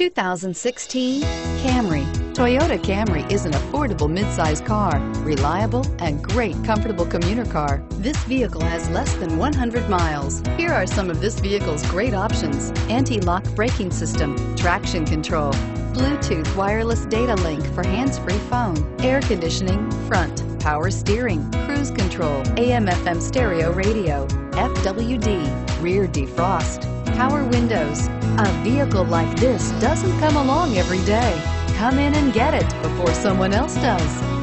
2016 Camry. Toyota Camry is an affordable midsize car, reliable and great comfortable commuter car. This vehicle has less than 100 miles. Here are some of this vehicle's great options: anti-lock braking system, traction control, Bluetooth wireless data link for hands-free phone, air conditioning, front, power steering, cruise control, AM/FM stereo radio, FWD, rear defrost, power windows. A vehicle like this doesn't come along every day. Come in and get it before someone else does.